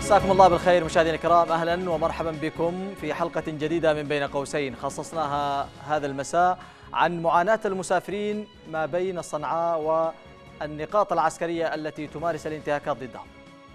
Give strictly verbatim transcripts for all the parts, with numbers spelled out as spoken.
مساكم الله بالخير مشاهدينا الكرام، أهلا ومرحبا بكم في حلقة جديدة من بين قوسين خصصناها هذا المساء عن معاناة المسافرين ما بين صنعاء والنقاط العسكرية التي تمارس الانتهاكات ضدهم.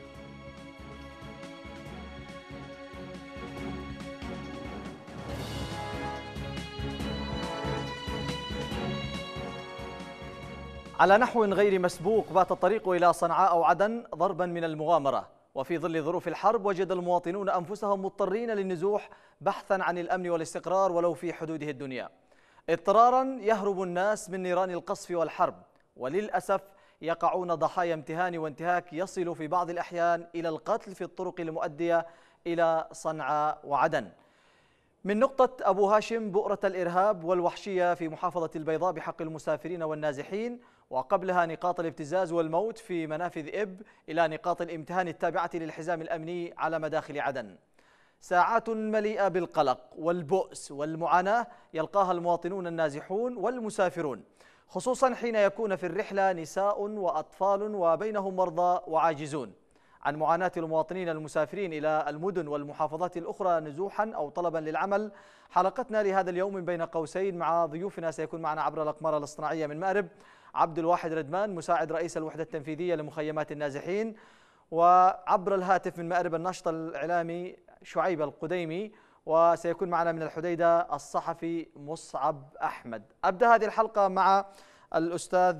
على نحو غير مسبوق بات الطريق إلى صنعاء أو عدن ضربا من المغامرة، وفي ظل ظروف الحرب وجد المواطنون أنفسهم مضطرين للنزوح بحثا عن الأمن والاستقرار ولو في حدوده الدنيا. اضطرارا يهرب الناس من نيران القصف والحرب، وللأسف يقعون ضحايا امتهان وانتهاك يصل في بعض الأحيان إلى القتل في الطرق المؤدية إلى صنعاء وعدن. من نقطة أبو هاشم بؤرة الإرهاب والوحشية في محافظة البيضاء بحق المسافرين والنازحين، وقبلها نقاط الابتزاز والموت في منافذ إب، إلى نقاط الامتهان التابعة للحزام الأمني على مداخل عدن. ساعات مليئة بالقلق والبؤس والمعاناة يلقاها المواطنون النازحون والمسافرون، خصوصا حين يكون في الرحلة نساء وأطفال وبينهم مرضى وعاجزون. عن معاناة المواطنين المسافرين إلى المدن والمحافظات الأخرى نزوحا أو طلبا للعمل، حلقتنا لهذا اليوم من بين قوسين مع ضيوفنا. سيكون معنا عبر الأقمار الاصطناعية من مأرب عبد الواحد ردمان مساعد رئيس الوحدة التنفيذية لمخيمات النازحين، وعبر الهاتف من مأرب الناشط الإعلامي شعيب القديمي، وسيكون معنا من الحديدة الصحفي مصعب أحمد. أبدأ هذه الحلقة مع الأستاذ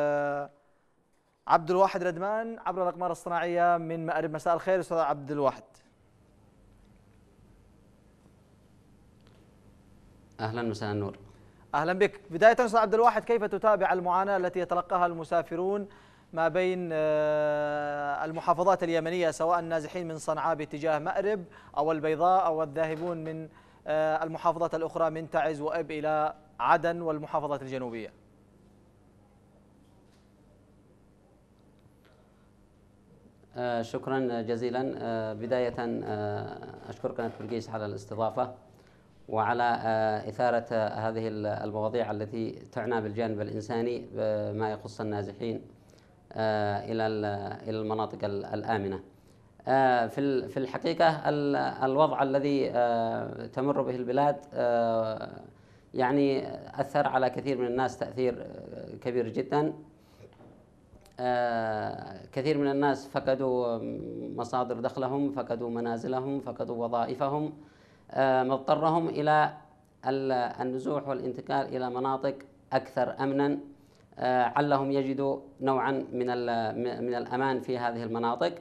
عبد الواحد ردمان عبر الأقمار الصناعية من مأرب. مساء الخير أستاذ عبد الواحد. أهلا، مساء النور. أهلا بك. بداية أستاذ عبد الواحد، كيف تتابع المعاناة التي يتلقاها المسافرون ما بين المحافظات اليمنية، سواء النازحين من صنعاء باتجاه مأرب أو البيضاء أو الذاهبون من المحافظات الأخرى من تعز وإب إلى عدن والمحافظات الجنوبية؟ آه شكرا جزيلا. آه بداية آه أشكر قناة بلقيس على الاستضافة وعلى آه إثارة آه هذه المواضيع التي تعنى بالجانب الإنساني ما يخص النازحين آه إلى إلى المناطق الآمنة. آه في في الحقيقة الوضع الذي آه تمر به البلاد آه يعني أثر على كثير من الناس تأثير كبير جدا. آه كثير من الناس فقدوا مصادر دخلهم، فقدوا منازلهم، فقدوا وظائفهم، آه مضطرهم إلى النزوح والانتقال إلى مناطق أكثر أمنا، آه علهم يجدوا نوعا من من الأمان في هذه المناطق.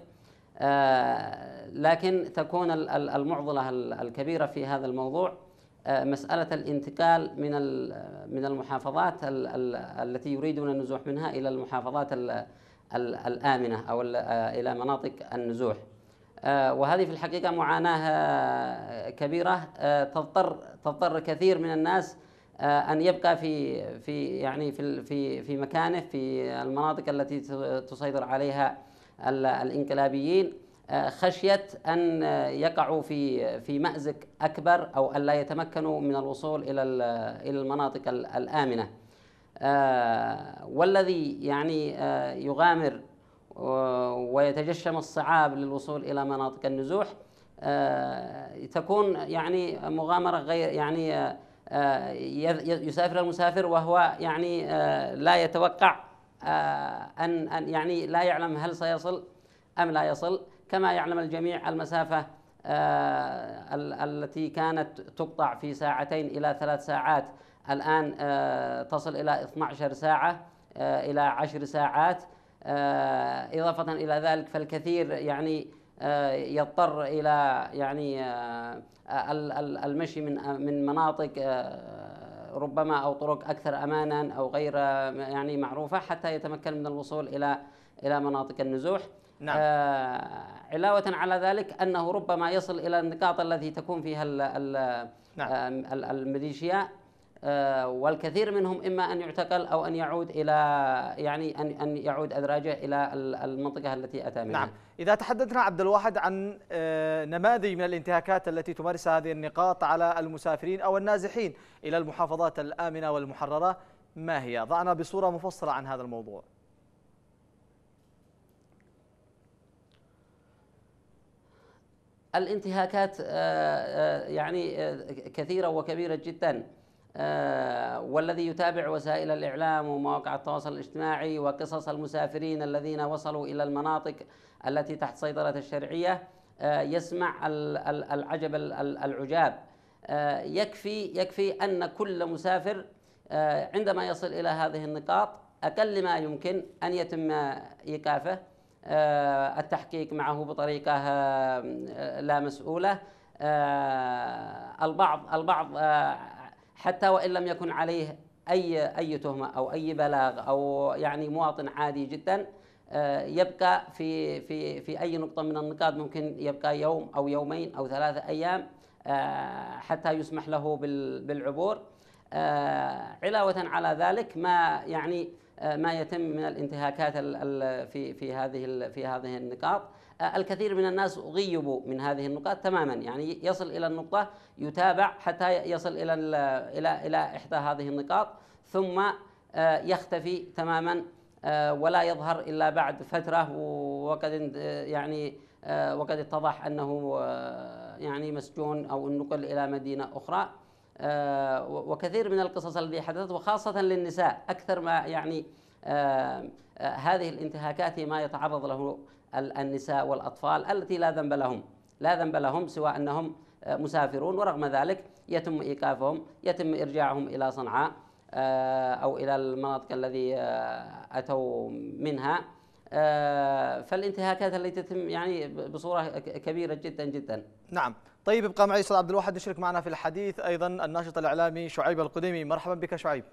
آه لكن تكون المعضلة الكبيرة في هذا الموضوع آه مسألة الانتقال من من المحافظات التي يريدون النزوح منها إلى المحافظات الآمنة أو إلى مناطق النزوح. وهذه في الحقيقة معاناة كبيرة. تضطر تضطر كثير من الناس أن يبقى في في يعني في في في مكانه في المناطق التي تسيطر عليها الانقلابيين، خشية أن يقعوا في في مأزق أكبر أو أن لا يتمكنوا من الوصول إلى إلى المناطق الآمنة. آه والذي يعني آه يغامر ويتجشم الصعاب للوصول إلى مناطق النزوح آه تكون يعني مغامرة غير يعني آه يسافر المسافر وهو يعني آه لا يتوقع آه أن أن يعني لا يعلم هل سيصل أم لا يصل. كما يعلم الجميع المسافة آه التي كانت تقطع في ساعتين إلى ثلاث ساعات الآن آه تصل إلى اثنتي عشرة ساعة آه إلى عشر ساعات. آه إضافة إلى ذلك فالكثير يعني آه يضطر إلى يعني آه المشي من من مناطق آه ربما أو طرق أكثر أمانا أو غير يعني معروفة حتى يتمكن من الوصول إلى إلى مناطق النزوح. نعم. آه علاوة على ذلك أنه ربما يصل إلى النقاط التي تكون فيها ال ال نعم. الميليشيا، آه والكثير منهم إما أن يعتقل أو أن يعود إلى يعني أن أن يعود أدراجه إلى المنطقة التي أتى منها. نعم. إذا تحدثنا عبد الواحد عن آه نماذج من الانتهاكات التي تمارسها هذه النقاط على المسافرين أو النازحين إلى المحافظات الآمنة والمحررة، ما هي؟ ضعنا بصورة مفصلة عن هذا الموضوع. الانتهاكات يعني كثيرة وكبيرة جدا، والذي يتابع وسائل الإعلام ومواقع التواصل الاجتماعي وقصص المسافرين الذين وصلوا إلى المناطق التي تحت سيطرة الشرعية يسمع العجب العجاب. يكفي يكفي أن كل مسافر عندما يصل إلى هذه النقاط أقل ما يمكن أن يتم إيقافه، التحقيق معه بطريقة لا مسؤولة. البعض البعض حتى وإن لم يكن عليه أي أي تهمة أو أي بلاغ أو يعني مواطن عادي جدا، يبقى في في في أي نقطة من النقاط ممكن يبقى يوم أو يومين أو ثلاثة أيام حتى يسمح له بالعبور. علاوة على ذلك ما يعني ما يتم من الانتهاكات في في هذه في هذه النقاط. الكثير من الناس غيبوا من هذه النقاط تماما، يعني يصل إلى النقطة يتابع حتى يصل إلى إلى إلى إحدى هذه النقاط ثم يختفي تماما ولا يظهر إلا بعد فترة، وقد يعني وقد اتضح أنه يعني مسجون أو نقل إلى مدينة أخرى. وكثير من القصص التي حدثت وخاصة للنساء أكثر ما يعني هذه الانتهاكات ما يتعرض له النساء والأطفال التي لا ذنب لهم لا ذنب لهم سوى أنهم مسافرون، ورغم ذلك يتم إيقافهم، يتم إرجاعهم إلى صنعاء أو إلى المناطق الذي أتوا منها. فالانتهاكات التي تتم يعني بصورة كبيرة جدا جدا. نعم. طيب ابقى معي أستاذ عبد الواحد، نشرك معنا في الحديث أيضا الناشط الإعلامي شعيب القديمي. مرحبا بك شعيب.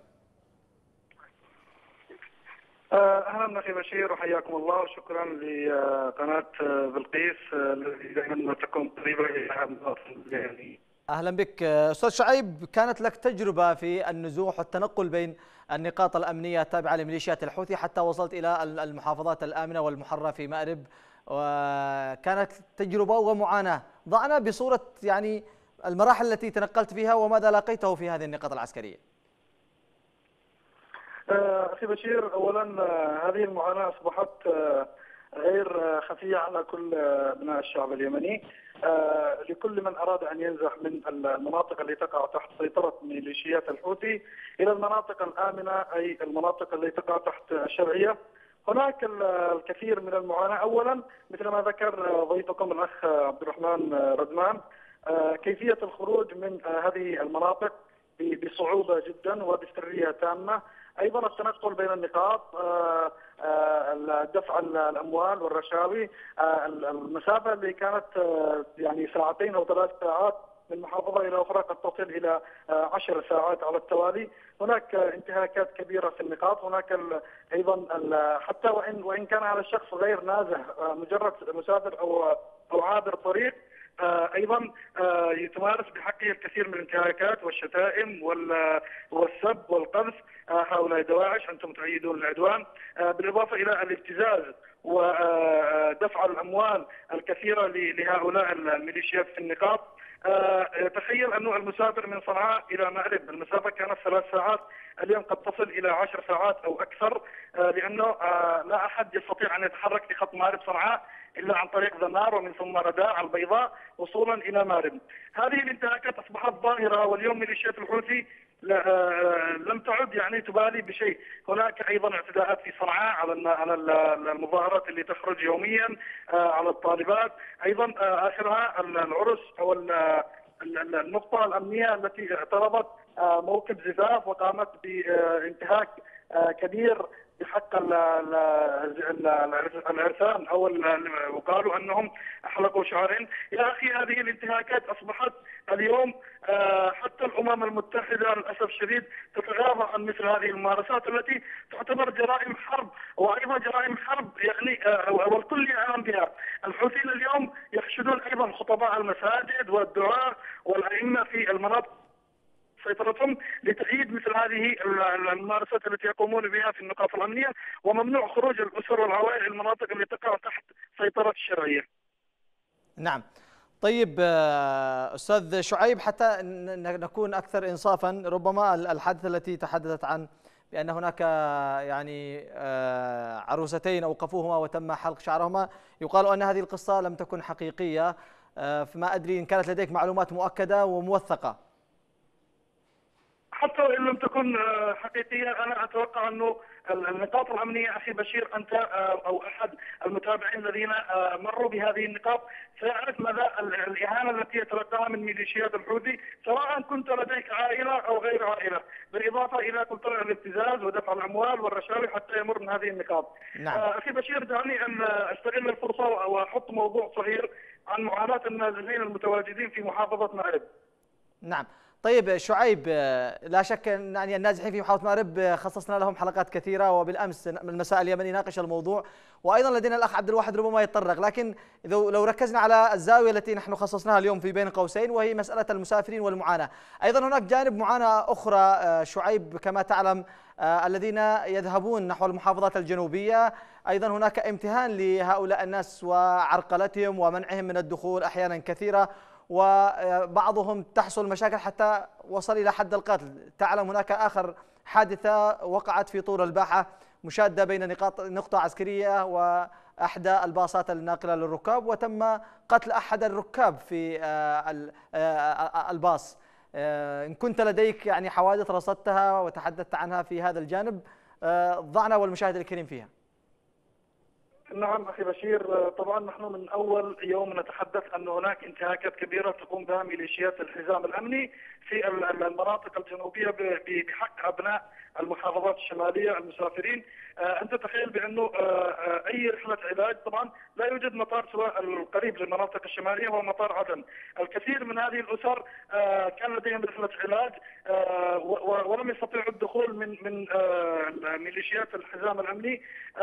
أهلا أخي بشير وحياكم الله، وشكرا لقناة بلقيس التي دائما تكون قريبة إلى. أهلا بك أستاذ شعيب. كانت لك تجربة في النزوح والتنقل بين النقاط الأمنية التابعة لميليشيات الحوثي حتى وصلت إلى المحافظات الآمنة والمحرة في مأرب، وكانت تجربة ومعاناة. ضعنا بصورة يعني المراحل التي تنقلت فيها وماذا لقيته في هذه النقاط العسكرية. أخي بشير، أولا هذه المعاناة أصبحت غير خفية على كل أبناء الشعب اليمني. لكل من أراد أن ينزح من المناطق التي تقع تحت سيطرة ميليشيات الحوثي إلى المناطق الآمنة، أي المناطق التي تقع تحت الشرعية، هناك الكثير من المعاناة. أولا مثل ما ذكر ضيفكم الأخ عبد الرحمن ردمان، كيفية الخروج من هذه المناطق بصعوبة جدا وبسرية تامة. أيضا التنقل بين النقاط، دفع الأموال والرشاوي، المسافة اللي كانت يعني ساعتين أو ثلاث ساعات من محافظة إلى أخرى قد تصل إلى عشر ساعات على التوالي. هناك انتهاكات كبيرة في النقاط. هناك أيضا حتى وإن وإن كان هذا الشخص غير نازح، مجرد مسافر أو أو عابر طريق، أيضا يتمارس بحقه الكثير من الانتهاكات والشتائم والسب والقذف. هؤلاء دواعش، أنتم تؤيدون العدوان، بالإضافة إلى الابتزاز ودفع الأموال الكثيرة لهؤلاء الميليشيات في النقاط. تخيل أنه المسافر من صنعاء إلى مأرب المسافة كانت ثلاث ساعات، اليوم قد تصل إلى عشر ساعات أو أكثر، لأنه لا أحد يستطيع أن يتحرك في خط مأرب صنعاء إلا عن طريق ذنار ومن ثم رداء البيضاء وصولا إلى مأرب. هذه الانتهاكات أصبحت ظاهرة، واليوم ميليشيات الحوثي لم تعد يعني تبالي بشيء. هناك أيضا اعتداءات في صنعاء على على المظاهرات اللي تخرج يوميا على الطالبات. أيضا آخرها العرس أو النقطة الأمنية التي اعترضت موكب زفاف وقامت بانتهاك كبير بحق العرسان، او وقالوا انهم احلقوا شعرين. يا اخي هذه الانتهاكات اصبحت اليوم حتى الامم المتحده للاسف الشديد تتغاضى عن مثل هذه الممارسات التي تعتبر جرائم حرب، وايضا جرائم حرب يعني والكل يعلم بها. الحوثيين اليوم يحشدون ايضا خطباء المساجد والدعاة والائمه في المناطق سيطرتهم لتأييد مثل هذه الممارسات التي يقومون بها في النقاط الأمنية، وممنوع خروج الأسر والعوائل المناطق التي تقع تحت سيطرة الشرعية. نعم. طيب أستاذ شعيب، حتى نكون أكثر إنصافا، ربما الحادثة التي تحدثت عن بأن هناك يعني عروستين أوقفوهما وتم حلق شعرهما، يقال أن هذه القصة لم تكن حقيقية. فما أدري إن كانت لديك معلومات مؤكدة وموثقة. حتى وان لم تكن حقيقيه، انا اتوقع انه النقاط الامنيه اخي بشير، انت او احد المتابعين الذين مروا بهذه النقاط سيعرف مدى الاهانه التي يتلقاها من ميليشيات الحوثي، سواء كنت لديك عائله او غير عائله، بالاضافه الى قطع الابتزاز ودفع الاموال والرشاوي حتى يمر من هذه النقاط. نعم. اخي بشير، دعني ان استغل الفرصه واحط موضوع صغير عن معاناه النازحين المتواجدين في محافظه مأرب. نعم. طيب شعيب، لا شك أن يعني النازحين في محافظة مأرب خصصنا لهم حلقات كثيرة، وبالأمس المساء اليمني ناقش الموضوع، وأيضا لدينا الأخ عبد الواحد ربما يتطرق، لكن لو ركزنا على الزاوية التي نحن خصصناها اليوم في بين قوسين وهي مسألة المسافرين والمعاناة، أيضا هناك جانب معاناة أخرى شعيب كما تعلم، الذين يذهبون نحو المحافظات الجنوبية، أيضا هناك امتهان لهؤلاء الناس وعرقلتهم ومنعهم من الدخول أحيانا كثيرة، وبعضهم تحصل مشاكل حتى وصل إلى حد القتل. تعلم هناك آخر حادثة وقعت في طور الباحة، مشادة بين نقاط نقطة عسكرية وأحدى الباصات الناقلة للركاب، وتم قتل أحد الركاب في الباص. إن كنت لديك يعني حوادث رصدتها وتحدثت عنها في هذا الجانب، ضعنا والمشاهد الكريم فيها. نعم أخي بشير، طبعا نحن من أول يوم نتحدث أن هناك انتهاكات كبيرة تقوم بها ميليشيات الحزام الأمني في المناطق الجنوبية بحق أبناء المحافظات الشمالية المسافرين. أنت تخيل بأنه أي رحلة علاج، طبعا لا يوجد مطار سواء القريب للمناطق الشمالية هو مطار عدن. الكثير من هذه الأسر كان لديهم رحلة علاج ولم يستطيعوا الدخول من من ميليشيات الحزام الأمني.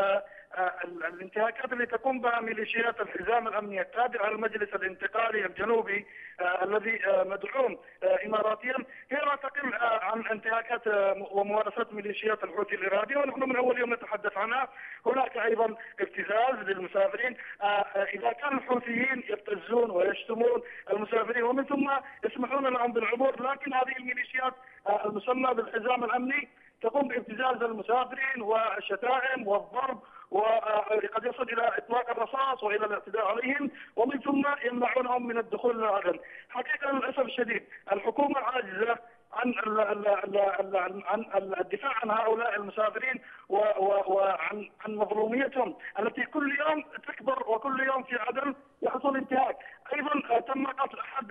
الانتهاكات اللي تقوم بها ميليشيات الحزام الامني التابعه للمجلس الانتقالي الجنوبي آه الذي آه مدعوم آه اماراتيا هي لا تقل آه عن انتهاكات وممارسات ميليشيات الحوثي الارهابيه، ونحن من اول يوم نتحدث عنها. هناك ايضا ابتزاز للمسافرين، اذا كان الحوثيين يبتزون ويشتمون المسافرين ومن ثم يسمحون لهم بالعبور، لكن هذه الميليشيات المسمى بالحزام الامني تقوم بابتزاز المسافرين والشتائم والضرب، وقد يصل الى اطلاق الرصاص والى الاعتداء عليهم، ومن ثم يمنعونهم من الدخول للعدن. حقيقه للاسف الشديد الحكومه عاجزه عن عن الدفاع عن هؤلاء المسافرين وعن عن مظلوميتهم التي كل يوم تكبر، وكل يوم في عدن يحصل انتهاك. ايضا تم قتل احد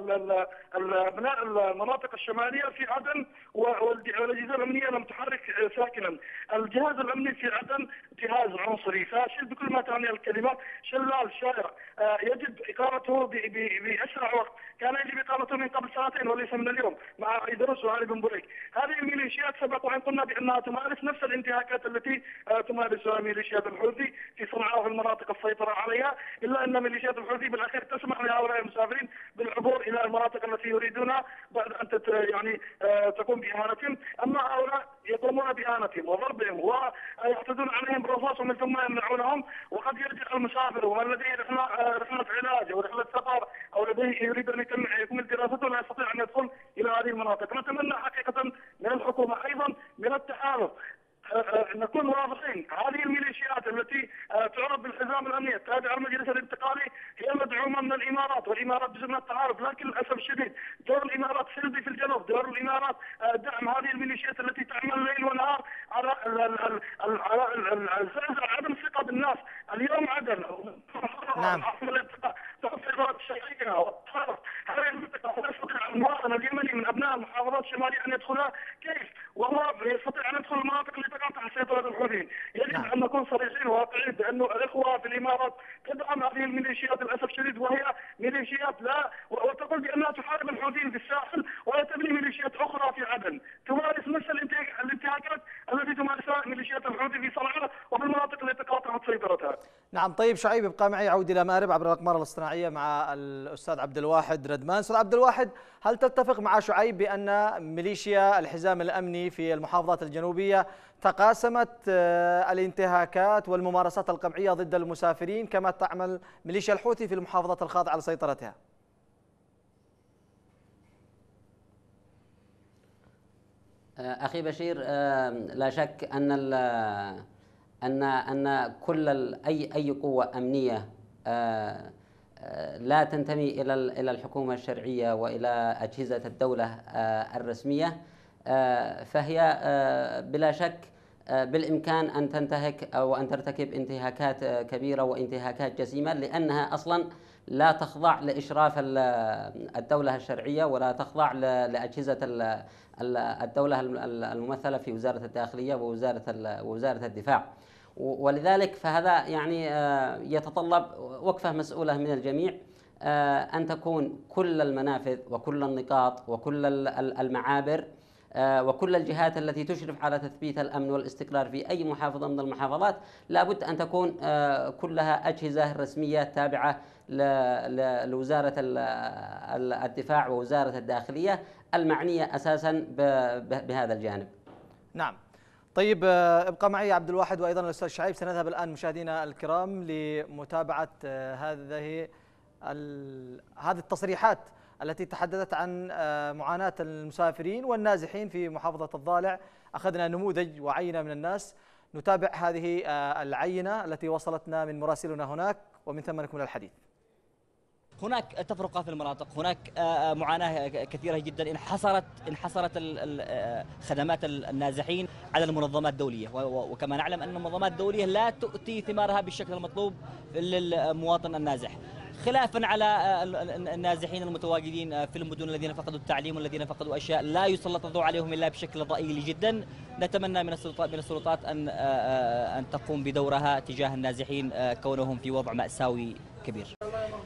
ابناء المناطق الشماليه في عدن، والاجهزه الامنيه لم تحرك ساكنا. الجهاز الامني في عدن جهاز عنصري فاشل بكل ما تعني الكلمه، شلال شائع، يجب اقامته باسرع وقت. كان يجب اقامته من قبل سنتين وليس من اليوم مع ايدروس وعلي بن بريك. هذه الميليشيات سبق وان قلنا بانها تمارس نفس الانتهاكات التي تمارسها ميليشيات الحوثي في صنعاء وفي المناطق السيطره عليها، الا ان ميليشيات الحوثي بالاخير تسمح لهؤلاء المسافرين بالعبور الى المناطق التي يريدونها بعد ان يعني تقوم باهانتهم. اما هؤلاء يقومون باهانتهم وضربهم ويعتدون عليهم بالرصاص ومن ثم يمنعونهم، وقد يرجع المسافر ومن لديه رحله رحله علاج او رحله سفر او لديه يريد ان يكمل دراسته لا يستطيع ان يدخل الى هذه المناطق. نتمنى حقيقه من الحكومه ايضا من التحالف نكون واضحين. هذه الميليشيات التي تعرف بالحزام الامني التابعه للمجلس الانتقالي هي مدعومه من الامارات، والامارات جزء من التعارف، لكن للاسف الشديد دور الامارات سلبي في الجنوب، دور الامارات دعم هذه الميليشيات التي تعمل ليل ونهار على على زعزعه عدم الثقه بالناس. اليوم عدن نعم تحت اداره الشرعيه والتعارف هذه المنطقه، لا يستطيع المواطن اليمني من ابناء المحافظات الشماليه ان يدخلها كيف؟ وهو يستطيع ان يدخل المناطق التي تقع تحت سيطره الحوثيين. يجب نعم. ان نكون صريحين وواقعيين بانه الاخوه في الامارات تدعم هذه الميليشيات للاسف الشديد، وهي ميليشيات لا وتقول بانها تحارب الحوثيين في الساحل، ولا تبني ميليشيات اخرى في عدن تمارس نفس الانتهاكات التي تمارسها ميليشيات الحوثي في صنعاء وفي المناطق التي تقع تحت سيطرتها. نعم. طيب شعيب ابقى معي، عود الى مأرب عبر الاقمار الاصطناعيه مع الاستاذ عبد الواحد ردمان. استاذ عبد الواحد، هل تتفق مع شعيب بان ميليشيا الحزام الامني في المحافظات الجنوبيه تقاسمت الانتهاكات والممارسات القمعيه ضد المسافرين كما تعمل ميليشيا الحوثي في المحافظات الخاضعه لسيطرتها؟ اخي بشير، لا شك ان ان ان كل اي اي قوه امنيه لا تنتمي إلى إلى الحكومة الشرعية وإلى أجهزة الدولة الرسمية، فهي بلا شك بالإمكان أن تنتهك أو أن ترتكب انتهاكات كبيرة وانتهاكات جسيمة، لأنها أصلا لا تخضع لإشراف الدولة الشرعية ولا تخضع لأجهزة الدولة الممثلة في وزارة الداخلية ووزارة ووزارة الدفاع. ولذلك فهذا يعني يتطلب وقفة مسؤولة من الجميع، أن تكون كل المنافذ وكل النقاط وكل المعابر وكل الجهات التي تشرف على تثبيت الأمن والاستقرار في أي محافظة من المحافظات لابد أن تكون كلها أجهزة رسمية تابعة لوزارة الدفاع ووزارة الداخلية المعنية أساسا بهذا الجانب. نعم. طيب ابقى معي عبد الواحد وأيضا الأستاذ شعيب. سنذهب الآن مشاهدينا الكرام لمتابعة هذه هذه التصريحات التي تحدثت عن معاناة المسافرين والنازحين في محافظة الضالع. أخذنا نموذج وعينة من الناس، نتابع هذه العينة التي وصلتنا من مراسلنا هناك ومن ثم نكمل الحديث. هناك تفرقات في المناطق، هناك معاناة كثيرة جدا. انحصرت انحصرت خدمات النازحين على المنظمات الدولية، وكما نعلم أن المنظمات الدولية لا تؤتي ثمارها بالشكل المطلوب للمواطن النازح، خلافا على النازحين المتواجدين في المدن الذين فقدوا التعليم والذين فقدوا أشياء لا يسلط الضوء عليهم إلا بشكل ضئيل جدا. نتمنى من السلطات من السلطات أن أن تقوم بدورها تجاه النازحين كونهم في وضع مأساوي كبير.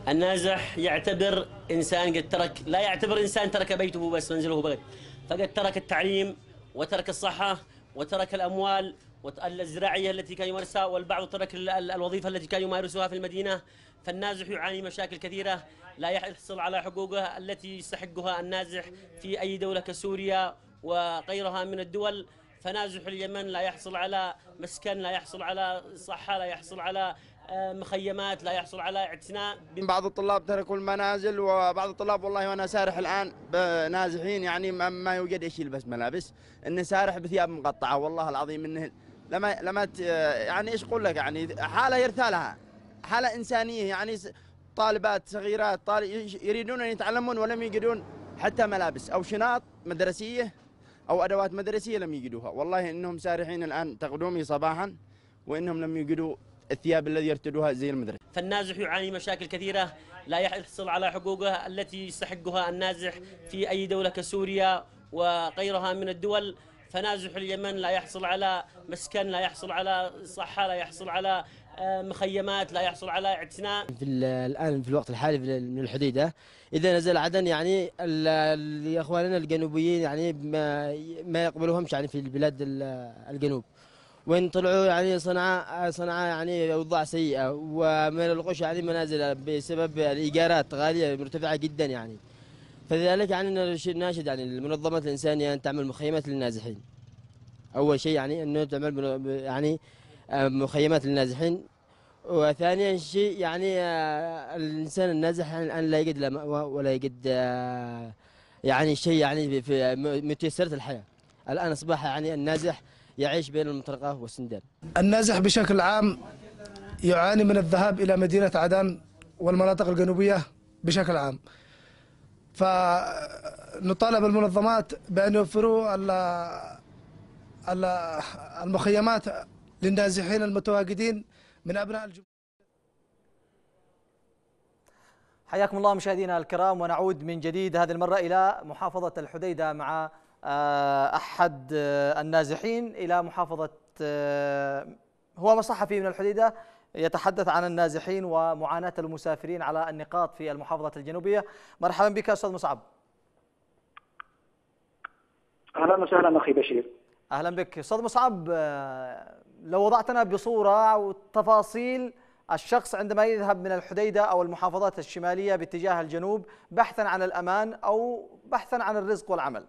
النازح يعتبر إنسان قد ترك، لا يعتبر إنسان ترك بيته بس منزله بغد، فقد ترك التعليم وترك الصحة وترك الأموال الزراعية التي كان يمارسها، والبعض ترك الوظيفة التي كان يمارسها في المدينة. فالنازح يعاني مشاكل كثيرة، لا يحصل على حقوقه التي يستحقها النازح في أي دولة كسوريا وغيرها من الدول. فنازح اليمن لا يحصل على مسكن، لا يحصل على صحة، لا يحصل على مخيمات، لا يحصل على اعتناء. بعض الطلاب تركوا المنازل، وبعض الطلاب والله وانا سارح الان بنازحين يعني ما يوجد ايش يلبس ملابس، انه سارح بثياب مقطعه والله العظيم، انه لما لما يعني ايش اقول لك، يعني حاله يرثى لها، حاله انسانيه، يعني طالبات صغيرات طالب يريدون ان يتعلمون ولم يجدون حتى ملابس او شنط مدرسيه او ادوات مدرسيه لم يجدوها، والله انهم سارحين الان تقدمي صباحا وانهم لم يجدوا الثياب الذي يرتدوها زي المدرسة. فالنازح يعاني مشاكل كثيرة، لا يحصل على حقوقه التي يستحقها النازح في أي دولة كسوريا وغيرها من الدول. فنازح اليمن لا يحصل على مسكن، لا يحصل على صحة، لا يحصل على مخيمات، لا يحصل على اعتناء. في الآن في الوقت الحالي من الحديدة إذا نزل عدن يعني إخواننا الجنوبيين يعني ما ما يقبلوهمش يعني في البلاد الجنوب، وين طلعوا يعني صنعاء صنعاء يعني اوضاع سيئه، وما يلقوش يعني منازل بسبب الايجارات غاليه مرتفعه جدا يعني. فلذلك يعني ناشد يعني المنظمات الانسانيه ان تعمل مخيمات للنازحين. اول شيء يعني انه تعمل يعني مخيمات للنازحين، وثانيا شيء يعني الانسان النازح الان لا يجد لا مأوى ولا يجد يعني شيء يعني في متيسرة الحياه. الان اصبح يعني النازح يعيش بين المطرقة والسندان. النازح بشكل عام يعاني من الذهاب إلى مدينة عدن والمناطق الجنوبية بشكل عام، فنطالب المنظمات بأن يوفروا المخيمات للنازحين المتواجدين من أبناء الجمهورية. حياكم الله مشاهدينا الكرام، ونعود من جديد هذه المرة إلى محافظة الحديدة مع أحد النازحين إلى محافظة، هو صحفي من الحديدة يتحدث عن النازحين ومعاناة المسافرين على النقاط في المحافظة الجنوبية. مرحبا بك أستاذ مصعب. أهلا وسهلا أخي بشير. أهلا بك أستاذ مصعب، لو وضعتنا بصورة وتفاصيل الشخص عندما يذهب من الحديدة أو المحافظات الشمالية باتجاه الجنوب بحثا عن الأمان أو بحثا عن الرزق والعمل.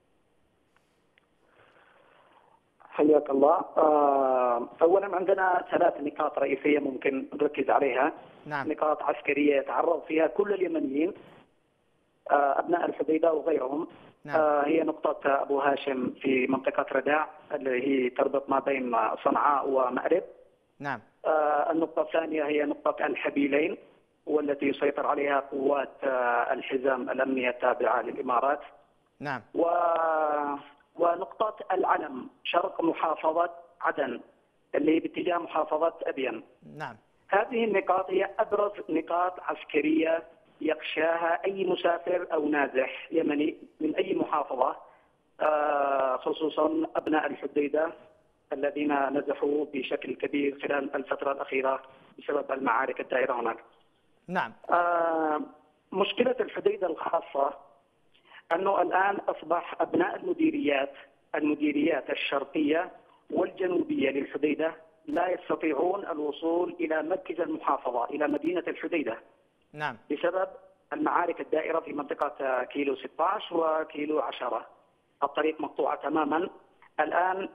حياك الله. أولا عندنا ثلاث نقاط رئيسية ممكن نركز عليها. نعم. نقاط عسكرية يتعرض فيها كل اليمنيين أبناء الحديدة وغيرهم. نعم. هي نقطة أبو هاشم في منطقة رداع اللي هي تربط ما بين صنعاء ومأرب. نعم. النقطة الثانية هي نقطة الحبيلين والتي يسيطر عليها قوات الحزام الأمنية التابعة للإمارات. نعم. و... ونقطة العلم شرق محافظة عدن اللي باتجاه محافظة أبين. نعم. هذه النقاط هي أبرز نقاط عسكرية يخشاها أي مسافر أو نازح يمني من أي محافظة، خصوصا أبناء الحديدة الذين نزحوا بشكل كبير خلال الفترة الأخيرة بسبب المعارك الدائرة هناك. نعم. مشكلة الحديدة الخاصة أنه الآن أصبح أبناء المديريات المديريات الشرقية والجنوبية للحديدة لا يستطيعون الوصول إلى مركز المحافظة إلى مدينة الحديدة. نعم. بسبب المعارك الدائرة في منطقة كيلو ستة عشر وكيلو عشرة، الطريق مقطوعة تماما. الآن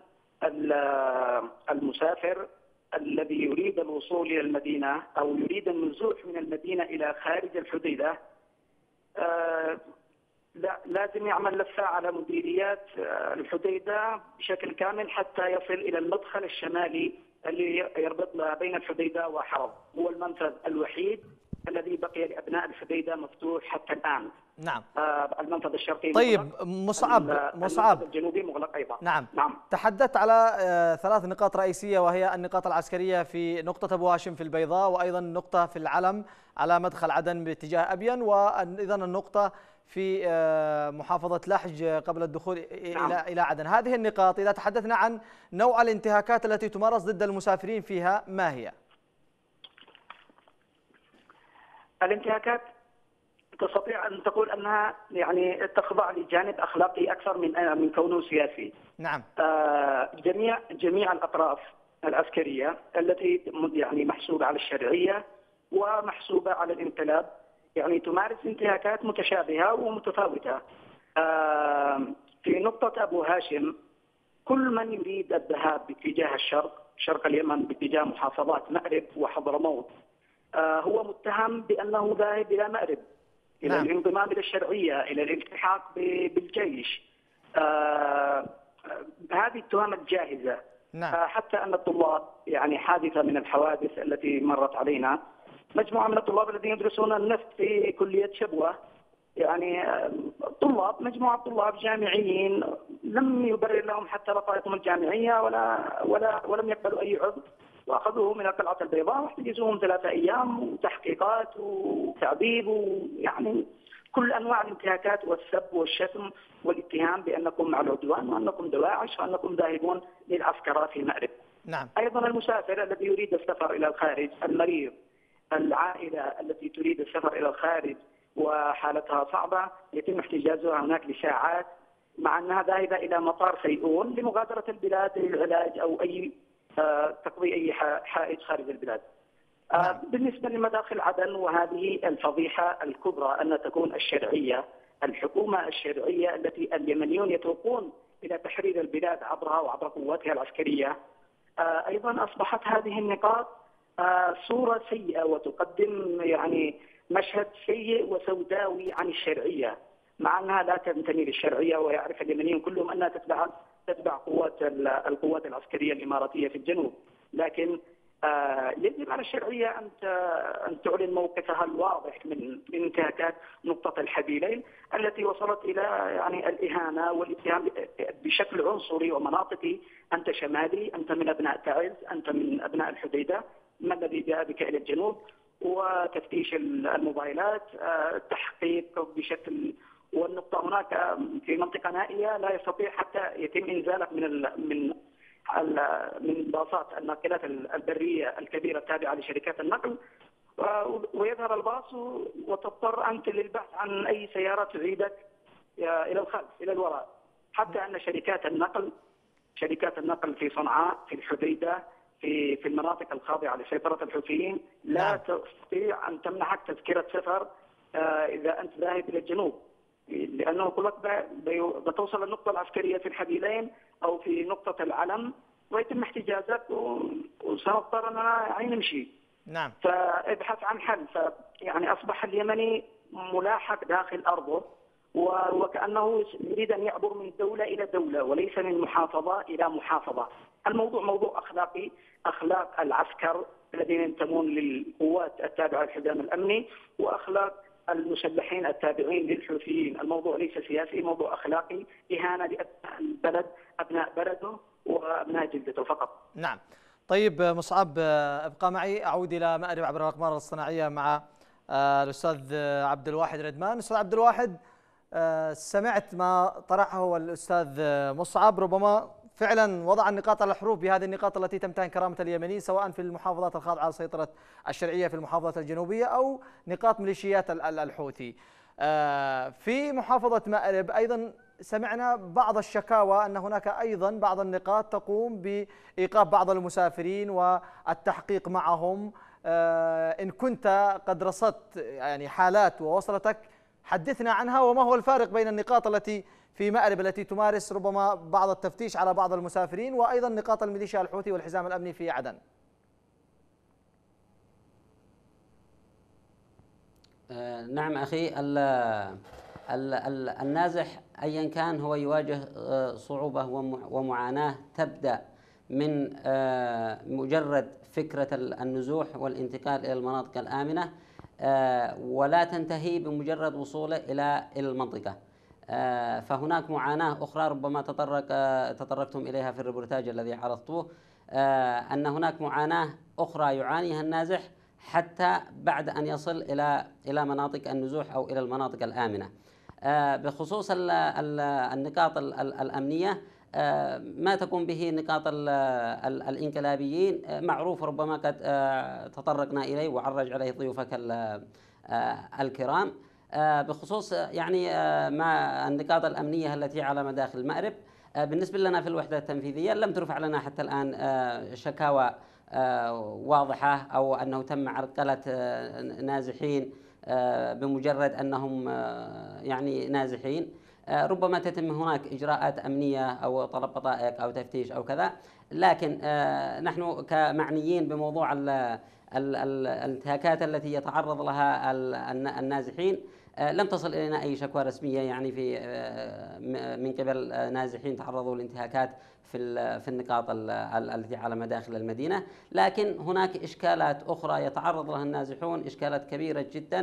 المسافر الذي يريد الوصول إلى المدينة أو يريد النزوح من المدينة إلى خارج الحديدة لازم يعمل لفة على مديريات الحديدة بشكل كامل حتى يصل إلى المدخل الشمالي اللي يربط بين الحديدة وحرب. هو المنفذ الوحيد الذي بقي لأبناء الحديدة مفتوح حتى الآن. نعم. آه المنفذ الشرقي طيب مغلق. مصعب مصعب المنفذ الجنوبي مغلق أيضا. نعم. نعم. تحدثت على آه ثلاث نقاط رئيسية، وهي النقاط العسكرية في نقطة أبو هاشم في البيضاء، وأيضا نقطة في العلم على مدخل عدن باتجاه أبين، وأيضا النقطة في آه محافظة لحج قبل الدخول نعم. إلى إلى عدن. هذه النقاط إذا تحدثنا عن نوع الانتهاكات التي تمارس ضد المسافرين فيها ما هي؟ الانتهاكات تستطيع أن تقول أنها يعني تخضع لجانب أخلاقي أكثر من من كونه سياسي. نعم. آه جميع جميع الأطراف العسكرية التي يعني محسوبة على الشرعية ومحسوبة على الانقلاب يعني تمارس انتهاكات متشابهة ومتفاوتة. آه في نقطة أبو هاشم كل من يريد الذهاب باتجاه الشرق شرق اليمن باتجاه محافظات مأرب وحضرموت آه هو متهم بأنه ذاهب إلى مأرب إلى نعم. الانضمام إلى الشرعية، إلى الالتحاق بالجيش. آه هذه التهمة الجاهزة. نعم. آه حتى أن الطلاب يعني حادثة من الحوادث التي مرت علينا، مجموعة من الطلاب الذين يدرسون النفط في كلية شبوة، يعني طلاب مجموعة طلاب جامعيين لم يبرر لهم حتى بطاقتهم الجامعية ولا ولا ولم يقبلوا أي عذر، وأخذوه من القلعة البيضاء واحتجزوهم ثلاثة أيام وتحقيقات وتعذيب ويعني كل أنواع الانتهاكات والسب والشتم والاتهام بأنكم مع العدوان وأنكم دواعش وأنكم ذاهبون للعسكرة في المأرب. نعم. أيضا المسافر الذي يريد السفر إلى الخارج، المريض، العائلة التي تريد السفر إلى الخارج وحالتها صعبة يتم احتجازها هناك لساعات مع أنها ذاهبة إلى مطار سيئون لمغادرة البلاد للعلاج أو أي تقضي أي حائج خارج البلاد. نعم. بالنسبة لمداخل عدن، وهذه الفضيحة الكبرى أن تكون الشرعية الحكومة الشرعية التي اليمنيون يتوقون إلى تحرير البلاد عبرها وعبر قواتها العسكرية، أيضا أصبحت هذه النقاط صورة سيئة وتقدم يعني مشهد سيء وسوداوي عن الشرعية، مع أنها لا تنتمي للشرعية ويعرف اليمنيون كلهم أنها تتبع تتبع قوات القوات العسكرية الإماراتية في الجنوب، لكن آه يجب على الشرعية أن أن تعلن موقفها الواضح من انتهاكات نقطة الحبيلين التي وصلت إلى يعني الإهانة والاتهام بشكل عنصري ومناطقي. أنت شمالي، أنت من أبناء تعز، أنت من أبناء الحديدة، ما الذي جاء بك إلى الجنوب؟ وتفتيش الموبايلات، آه تحقيق بشكل، والنقطة هناك في منطقة نائية لا يستطيع حتى يتم إنزالك من ال من من باصات الناقلات البرية الكبيرة التابعة لشركات النقل، ويظهر الباص وتضطر أنت للبحث عن أي سيارة تعيدك إلى الخلف إلى الوراء، حتى أن شركات النقل شركات النقل في صنعاء، في الحديدة، في في المناطق الخاضعة لسيطرة الحوثيين لا تستطيع أن تمنحك تذكرة سفر إذا أنت ذاهب إلى الجنوب، لأنه كل وقت بتوصل النقطة العسكرية في الحبيلين أو في نقطة العلم ويتم احتجازك وسنضطر أننا نمشي. نعم. فابحث عن حل. فيعني أصبح اليمني ملاحق داخل أرضه وكأنه يريد أن يعبر من دولة إلى دولة وليس من محافظة إلى محافظة. الموضوع موضوع أخلاقي، أخلاق العسكر الذين ينتمون للقوات التابعة للحزام الأمني وأخلاق المسلحين التابعين للحوثيين. الموضوع ليس سياسي، موضوع أخلاقي، إهانة لأبناء البلد، أبناء بلده وأبناء جلدته فقط. نعم. طيب مصعب، ابقى معي، أعود إلى مأرب عبر الأقمار الصناعية مع الأستاذ عبد الواحد ردمان. أستاذ عبد الواحد، سمعت ما طرحه الأستاذ مصعب، ربما فعلا وضع النقاط على الحروف بهذه النقاط التي تمتهن كرامة اليمنيين سواء في المحافظات الخاضعة لسيطرة الشرعية في المحافظات الجنوبية أو نقاط ميليشيات الحوثي. في محافظة مأرب أيضا سمعنا بعض الشكاوى أن هناك أيضا بعض النقاط تقوم بإيقاف بعض المسافرين والتحقيق معهم. إن كنت قد رصدت يعني حالات ووصلتك، حدثنا عنها، وما هو الفارق بين النقاط التي في مأرب التي تمارس ربما بعض التفتيش على بعض المسافرين وأيضا نقاط الميليشيا الحوثي والحزام الأمني في عدن؟ آه نعم أخي، ال ال ال النازح أيا كان هو يواجه آه صعوبة ومعاناة تبدأ من آه مجرد فكرة النزوح والانتقال إلى المناطق الآمنة، آه ولا تنتهي بمجرد وصوله إلى المنطقة. آه فهناك معاناة أخرى ربما تطرق آه تطرقتم إليها في الريبورتاج الذي عرضتوه، آه أن هناك معاناة أخرى يعانيها النازح حتى بعد أن يصل إلى إلى مناطق النزوح أو إلى المناطق الآمنة. آه بخصوص ال ال النقاط ال ال الأمنية، آه ما تقوم به نقاط ال ال الإنقلابيين آه معروف، ربما قد آه تطرقنا إليه وعرج عليه ضيوفك آه الكرام. آه بخصوص يعني آه ما النقاط الأمنية التي على مداخل المأرب، آه بالنسبة لنا في الوحدة التنفيذية لم ترفع لنا حتى الآن آه شكاوى آه واضحة أو أنه تم عرقلة آه نازحين آه بمجرد أنهم آه يعني نازحين. آه ربما تتم هناك إجراءات أمنية أو طلب بطائق أو تفتيش أو كذا، لكن آه نحن كمعنيين بموضوع ال ال ال الانتهاكات التي يتعرض لها النازحين، لم تصل إلينا أي شكوى رسمية يعني في من قبل نازحين تعرضوا لانتهاكات في في النقاط التي على مداخل المدينة. لكن هناك إشكالات أخرى يتعرض لها النازحون، إشكالات كبيرة جدا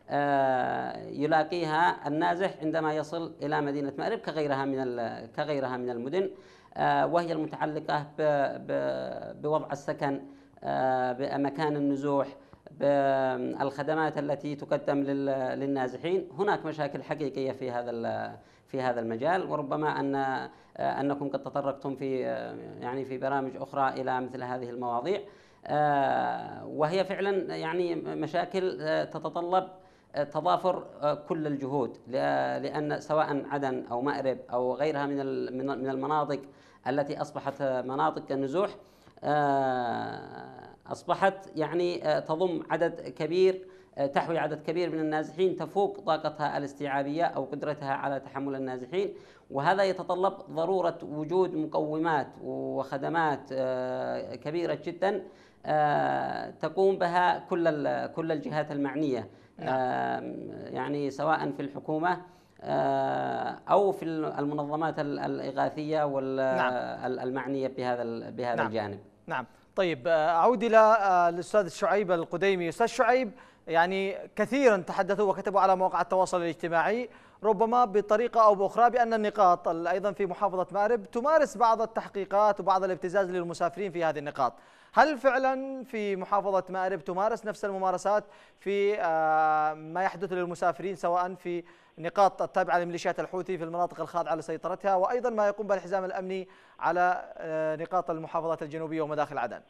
يلاقيها النازح عندما يصل إلى مدينة مأرب كغيرها من كغيرها من المدن، وهي المتعلقة بوضع السكن، بمكان النزوح، بالخدمات التي تقدم للنازحين. هناك مشاكل حقيقية في هذا في هذا المجال، وربما أن أنكم قد تطرقتم في يعني في برامج أخرى إلى مثل هذه المواضيع، وهي فعلا يعني مشاكل تتطلب تضافر كل الجهود، لأن سواء عدن أو مأرب أو غيرها من من المناطق التي أصبحت مناطق النزوح أصبحت يعني تضم عدد كبير، تحوي عدد كبير من النازحين تفوق طاقتها الاستيعابية أو قدرتها على تحمل النازحين، وهذا يتطلب ضرورة وجود مقومات وخدمات كبيرة جدا تقوم بها كل كل الجهات المعنية، يعني سواء في الحكومة أو في المنظمات الإغاثية والمعنية بهذا بهذا نعم. الجانب. نعم. طيب أعود إلى الأستاذ شعيب القديمي. أستاذ شعيب، يعني كثيرا تحدثوا وكتبوا على مواقع التواصل الاجتماعي ربما بطريقة أو بأخرى بأن النقاط أيضا في محافظة مأرب تمارس بعض التحقيقات وبعض الابتزاز للمسافرين في هذه النقاط. هل فعلا في محافظة مأرب تمارس نفس الممارسات في ما يحدث للمسافرين سواء في نقاط التابعة لميليشيات الحوثي في المناطق الخاضعة لسيطرتها، وأيضا ما يقوم به الحزام الأمني على نقاط المحافظات الجنوبية ومداخل عدن؟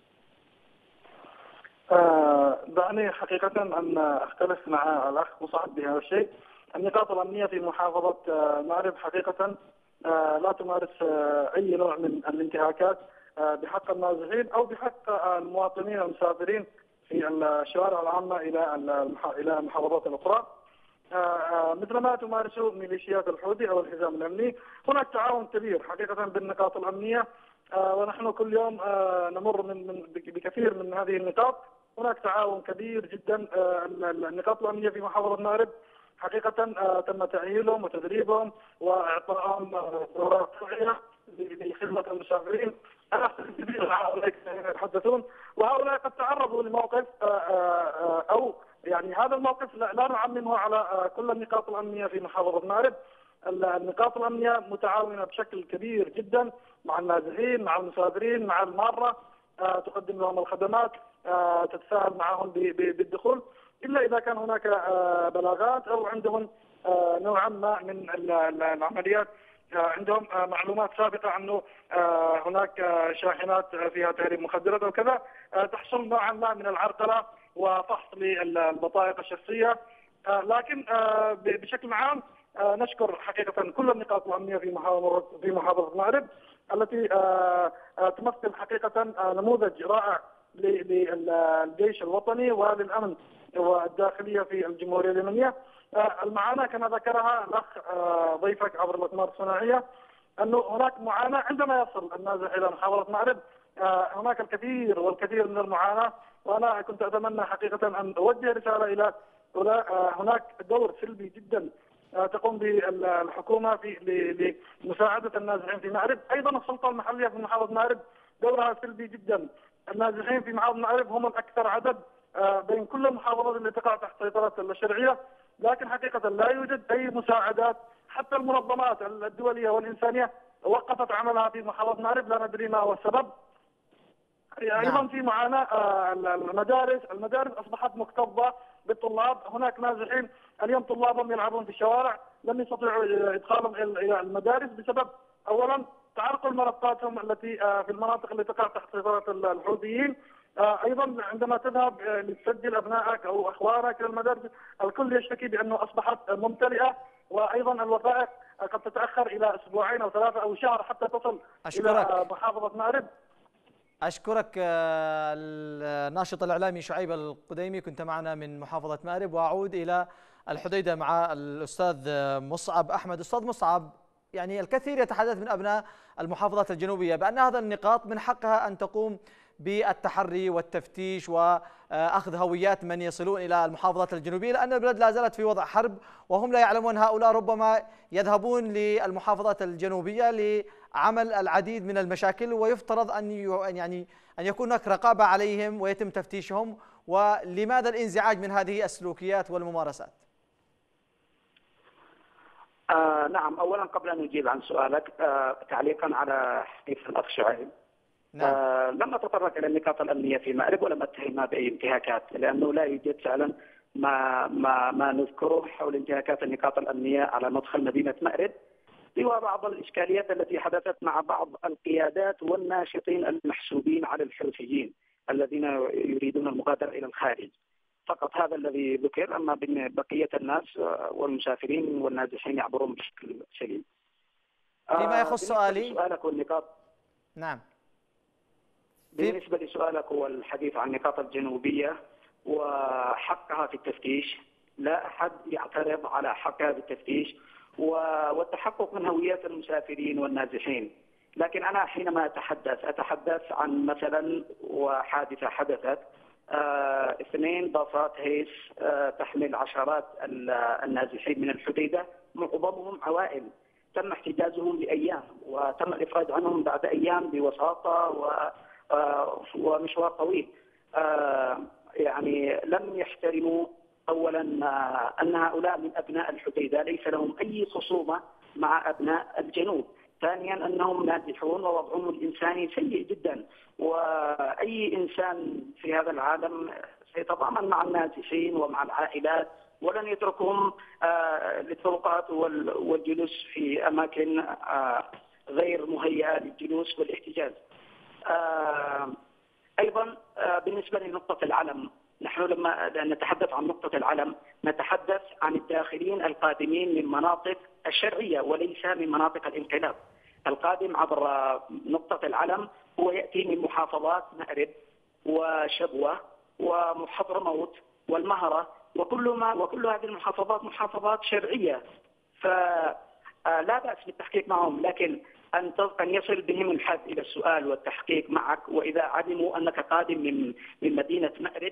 آه دعني حقيقة أن أختلف مع الأخ مصعب بهذا الشيء. النقاط الأمنية في محافظة مأرب حقيقة آه لا تمارس آه أي نوع من الانتهاكات آه بحق النازحين أو بحق المواطنين المسافرين في الشوارع العامة إلى إلى المحافظات الأخرى، مثل ما تمارس ميليشيات الحوثي أو الحزام الأمني. هناك تعاون كبير حقيقة بالنقاط الأمنية، ونحن كل يوم نمر من من بكثير من هذه النقاط. هناك تعاون كبير جدا. النقاط الأمنية في محافظة مأرب حقيقة تم تأهيلهم وتدريبهم وإعطائهم دورات توعية لخدمة المسافرين. أنا كثير هؤلاء يتحدثون، وهؤلاء قد تعرضوا لموقف أو يعني هذا الموقف لا نعممه على كل النقاط الأمنية في محافظة مأرب. النقاط الأمنية متعاونة بشكل كبير جدا مع النازحين، مع المسافرين، مع المارة، تقدم لهم الخدمات، تتساهل معهم بالدخول، إلا إذا كان هناك بلاغات أو عندهم نوعا ما من العمليات، عندهم معلومات سابقة أنه هناك شاحنات فيها تهريب مخدرات وكذا، تحصل نوعا ما من العرقلة وفحص للبطائق الشخصية. لكن بشكل عام نشكر حقيقة كل النقاط الأمنية في محافظة في محافظة مأرب التي تمثل حقيقة نموذج رائع للجيش الوطني وللأمن والداخلية في الجمهورية اليمنية. المعاناة كما ذكرها الأخ ضيفك عبر الأقمار الصناعية، أنه هناك معاناة عندما يصل النازح إلى محافظة مأرب، هناك الكثير والكثير من المعاناة. وأنا كنت أتمنى حقيقة أن أوجه رسالة إلى هناك دور سلبي جدا تقوم بالحكومة في لمساعدة النازحين في مأرب. أيضا السلطة المحلية في محافظة مأرب دورها سلبي جدا. النازحين في محافظة مأرب هم الأكثر عدد بين كل المحافظات التي تقع تحت سيطرة الشرعية، لكن حقيقة لا يوجد أي مساعدات. حتى المنظمات الدولية والإنسانية وقفت عملها في محافظة مأرب، لا ندري ما هو السبب. أيضا في معاناة المدارس، المدارس أصبحت مكتظة بالطلاب. هناك نازحين اليوم طلابهم يلعبون في الشوارع، لم يستطيعوا إدخالهم إلى المدارس بسبب أولا تعرقل منطقتهم التي في المناطق التي تقع تحت سيطرة الحوثيين. أيضا عندما تذهب لتسجل أبنائك أو أخوانك إلى المدارس الكل يشتكي بأنه أصبحت ممتلئة، وأيضا الوثائق قد تتأخر إلى أسبوعين أو ثلاثة أو شهر حتى تصل أشكرك. إلى محافظة مأرب. أشكرك الناشط الإعلامي شعيب القديمي، كنت معنا من محافظة مأرب. وأعود إلى الحديدة مع الأستاذ مصعب أحمد. أستاذ مصعب، يعني الكثير يتحدث من أبناء المحافظات الجنوبية بأن هذا النقاط من حقها أن تقوم بالتحري والتفتيش وأخذ هويات من يصلون إلى المحافظات الجنوبية، لأن البلاد لا زالت في وضع حرب وهم لا يعلمون. هؤلاء ربما يذهبون للمحافظات الجنوبية لعمل العديد من المشاكل، ويفترض أن يعني أن يكون هناك رقابة عليهم ويتم تفتيشهم. ولماذا الانزعاج من هذه السلوكيات والممارسات؟ آه نعم، أولا قبل أن أجيب عن سؤالك آه تعليقا على حديث الأخ شعيب. نعم. آه لم أتطرق إلى النقاط الأمنية في مأرب ولم أتهمها بأي انتهاكات، لأنه لا يوجد فعلا ما ما ما نذكره حول انتهاكات النقاط الأمنية على مدخل مدينة مأرب، سوى بعض الإشكاليات التي حدثت مع بعض القيادات والناشطين المحسوبين على الحوثيين الذين يريدون المغادرة إلى الخارج. فقط هذا الذي ذكر، أما بقية الناس والمسافرين والنازحين يعبرون بشكل سليم. فيما يخص سؤالي سؤالك والنقاط. نعم. بالنسبة لسؤالك والحديث عن النقاط الجنوبية وحقها في التفتيش، لا أحد يعترض على حقها في التفتيش والتحقق من هويات المسافرين والنازحين. لكن أنا حينما أتحدث أتحدث عن مثلا وحادثة حدثت، آه، اثنين باصات هيس آه، تحمل عشرات النازحين من الحديدة، معظمهم عوائل، تم احتجازهم لأيام وتم الإفراج عنهم بعد أيام بوساطة و آه، ومشوار طويل. آه، يعني لم يحترموا أولا آه، أن هؤلاء من أبناء الحديدة ليس لهم أي خصومة مع أبناء الجنوب. ثانيا أنهم نازحون ووضعهم الإنساني سيء جدا، وأي إنسان في هذا العالم سيتضامن مع النازحين ومع العائلات ولن يتركهم آه للطرقات والجلوس في أماكن آه غير مهيئة للجلوس والاحتجاز. آه أيضا آه بالنسبة لنقطة العلم، نحن لما نتحدث عن نقطة العلم نتحدث عن الداخلين القادمين من مناطق الشرعية وليس من مناطق الانقلاب. القادم عبر نقطة العلم هو يأتي من محافظات مأرب وشبوة وحضرموت والمهرة، وكل ما وكل هذه المحافظات محافظات شرعية، فلا بأس بالتحقيق معهم. لكن أن أن يصل بهم الحد إلى السؤال والتحقيق معك، وإذا علموا أنك قادم من من مدينة مأرب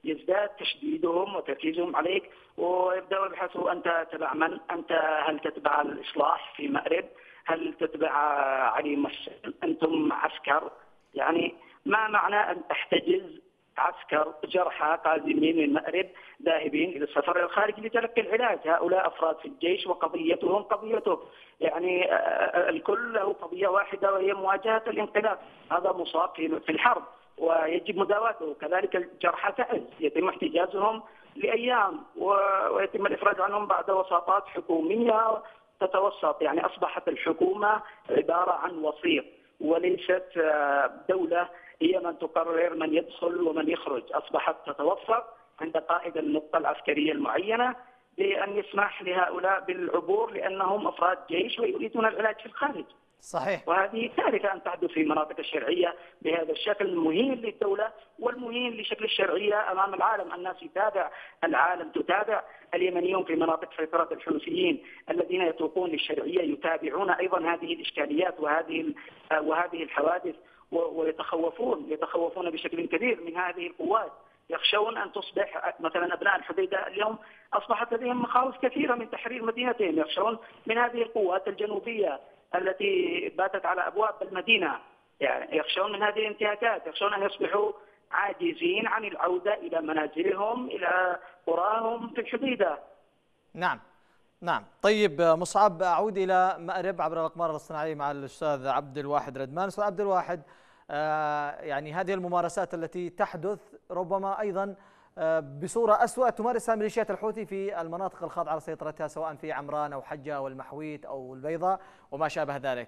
يزداد تشديدهم وتركيزهم عليك، ويبدأوا يبحثوا أنت تبع من؟ أنت هل تتبع الإصلاح في مأرب؟ هل تتبع علي مسلم؟ أنتم عسكر؟ يعني ما معنى أن تحتجز عسكر جرحى قادمين من مأرب ذاهبين إلى السفر إلى الخارج لتلقي العلاج؟ هؤلاء أفراد في الجيش وقضيتهم قضيته، يعني الكل له قضية واحدة وهي مواجهة الانقلاب. هذا مصاب في الحرب ويجب مداواته، كذلك الجرحى تعز يتم احتجازهم لأيام ويتم الإفراج عنهم بعد وساطات حكومية تتوسط. يعني أصبحت الحكومة عبارة عن وسيط وليست دولة هي من تقرر من يدخل ومن يخرج. أصبحت تتوفر عند قائد النقطة العسكرية المعينة بأن يسمح لهؤلاء بالعبور لأنهم أفراد جيش ويريدون العلاج في الخارج. صحيح. وهذه كارثة أن تحدث في مناطق الشرعية بهذا الشكل المهين للدولة والمهين لشكل الشرعية أمام العالم. الناس يتابع، العالم تتابع. اليمنيون في مناطق سيطرة الحوثيين الذين يتوقون للشرعية يتابعون أيضا هذه الإشكاليات وهذه وهذه الحوادث ويتخوفون يتخوفون بشكل كبير من هذه القوات. يخشون أن تصبح مثلا أبناء الحديدة اليوم أصبحت لديهم مخاوف كثيرة من تحرير مدينتهم. يخشون من هذه القوات الجنوبية التي باتت على أبواب المدينة، يعني يخشون من هذه الانتهاكات، يخشون أن يصبحوا عاجزين عن العودة إلى منازلهم إلى قراهم في الحديدة. نعم نعم. طيب مصعب، أعود إلى مأرب عبر الأقمار الاصطناعية مع الأستاذ عبد الواحد ردمان. أستاذ عبد الواحد، آه يعني هذه الممارسات التي تحدث ربما أيضا آه بصورة أسوأ تمارسها ميليشيات الحوثي في المناطق الخاضعة لسيطرتها سواء في عمران أو حجة أو المحويت أو البيضاء وما شابه ذلك،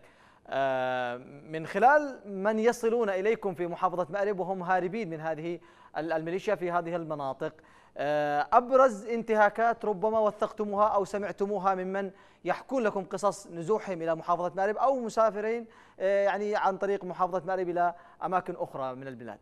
آه من خلال من يصلون إليكم في محافظة مأرب وهم هاربين من هذه الميليشيا في هذه المناطق، أبرز انتهاكات ربما وثقتموها أو سمعتموها ممن يحكون لكم قصص نزوحهم إلى محافظة مأرب أو مسافرين يعني عن طريق محافظة مأرب إلى أماكن أخرى من البلاد؟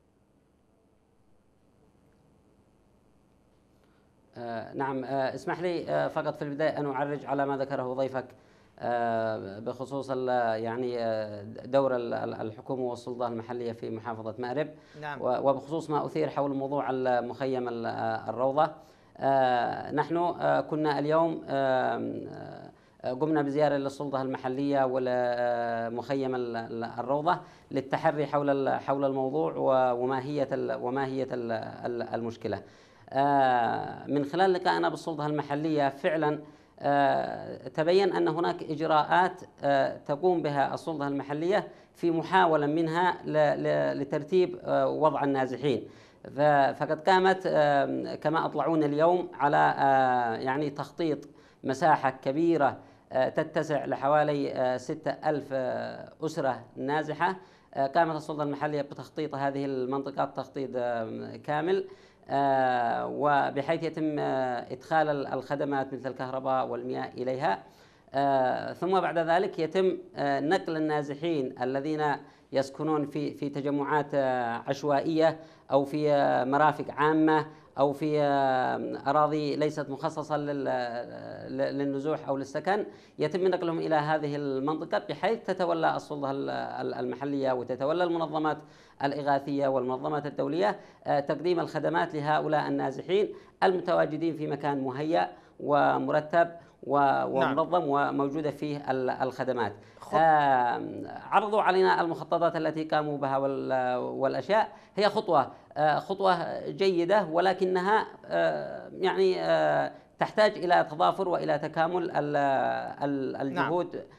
آه نعم. آه اسمح لي آه فقط في البداية أن أعرج على ما ذكره ضيفك آه بخصوص يعني دور الحكومة والسلطة المحلية في محافظة مأرب. نعم. وبخصوص ما أثير حول موضوع المخيم الروضة. آه نحن آه كنا اليوم آه قمنا بزيارة للسلطة المحلية والمخيم الروضة للتحري حول حول الموضوع وماهية وماهية المشكلة. آه من خلال لقائنا بالسلطة المحلية فعلا آه تبين أن هناك إجراءات آه تقوم بها السلطة المحلية في محاولة منها لترتيب آه وضع النازحين. فقد قامت آه كما أطلعون اليوم على آه يعني تخطيط مساحة كبيرة آه تتسع لحوالي آه ستة ألف آه أسرة نازحة. آه قامت السلطة المحلية بتخطيط هذه المنطقات تخطيط آه كامل، آه وبحيث يتم آه إدخال الخدمات مثل الكهرباء والمياه إليها. آه ثم بعد ذلك يتم آه نقل النازحين الذين يسكنون في في تجمعات آه عشوائية أو في آه مرافق عامة أو في آه أراضي ليست مخصصة للنزوح أو للسكن، يتم نقلهم إلى هذه المنطقة بحيث تتولى السلطة المحلية وتتولى المنظمات الإغاثية والمنظمات الدولية تقديم الخدمات لهؤلاء النازحين المتواجدين في مكان مهيأ ومرتب ومنظم وموجودة فيه الخدمات. عرضوا علينا المخططات التي قاموا بها والأشياء. هي خطوة خطوة جيدة، ولكنها يعني تحتاج إلى تضافر وإلى تكامل الجهود. نعم.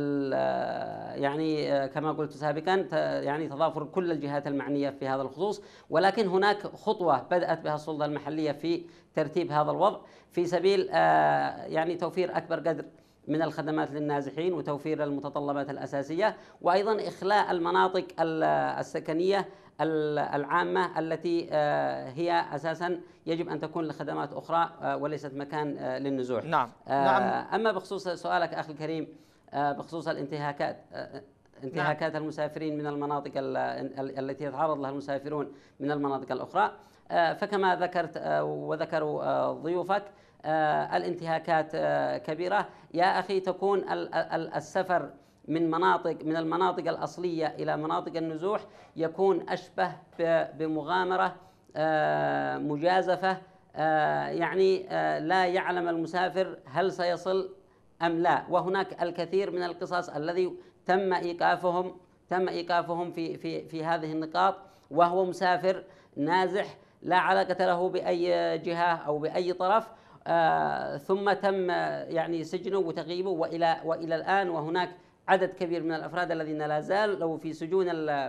يعني كما قلت سابقا يعني تضافر كل الجهات المعنية في هذا الخصوص، ولكن هناك خطوة بدأت بها السلطة المحلية في ترتيب هذا الوضع في سبيل يعني توفير أكبر قدر من الخدمات للنازحين وتوفير المتطلبات الأساسية، وأيضا إخلاء المناطق السكنية العامة التي هي أساسا يجب أن تكون لخدمات أخرى وليست مكان للنزوح. نعم. نعم. أما بخصوص سؤالك أخي الكريم بخصوص الانتهاكات انتهاكات نعم. المسافرين من المناطق التي يتعرض لها المسافرون من المناطق الأخرى، فكما ذكرت وذكروا ضيوفك الانتهاكات كبيرة يا أخي. تكون السفر من مناطق من المناطق الأصلية إلى مناطق النزوح يكون أشبه بمغامرة مجازفة، يعني لا يعلم المسافر هل سيصل أم لا. وهناك الكثير من القصص الذي تم إيقافهم تم إيقافهم في في في هذه النقاط وهو مسافر نازح لا علاقة له بأي جهة أو بأي طرف، آه ثم تم يعني سجنه وتغييبه، وإلى وإلى الآن وهناك عدد كبير من الأفراد الذين لا زالوا في سجون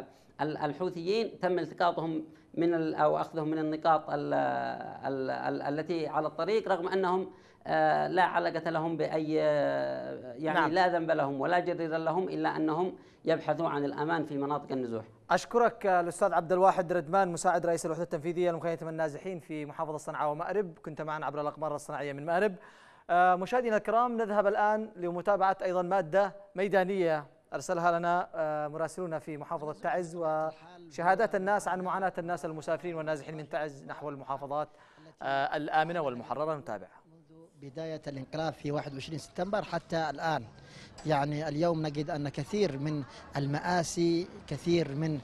الحوثيين تم التقاطهم من أو أخذهم من النقاط ال ال ال التي على الطريق، رغم أنهم آه لا علاقة لهم بأي يعني نعم. لا ذنب لهم ولا جريرة لهم إلا أنهم يبحثوا عن الأمان في مناطق النزوح. أشكرك الأستاذ عبد الواحد ردمان، مساعد رئيس الوحدة التنفيذية لمخيمة النازحين في محافظة صنعاء ومأرب، كنت معنا عبر الأقمار الصناعية من مأرب. آه مشاهدينا الكرام، نذهب الآن لمتابعة أيضا مادة ميدانية أرسلها لنا آه مراسلونا في محافظة تعز، وشهادات الناس عن معاناة الناس المسافرين والنازحين من تعز نحو المحافظات آه الآمنة والمحررة. نتابع. بداية الانقلاب في واحد وعشرين سبتمبر حتى الآن، يعني اليوم نجد أن كثير من المآسي، كثير من